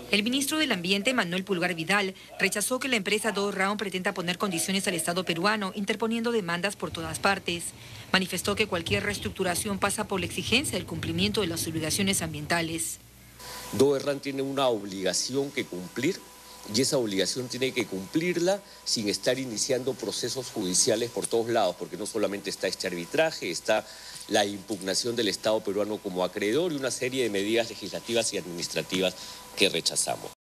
El ministro del Ambiente, Manuel Pulgar Vidal, rechazó que la empresa Dos Round pretenda poner condiciones al Estado peruano, interponiendo demandas por todas partes. Manifestó que cualquier reestructuración pasa por la exigencia del cumplimiento de las obligaciones ambientales. Doerran tiene una obligación que cumplir y esa obligación tiene que cumplirla sin estar iniciando procesos judiciales por todos lados, porque no solamente está este arbitraje, está la impugnación del Estado peruano como acreedor y una serie de medidas legislativas y administrativas que rechazamos.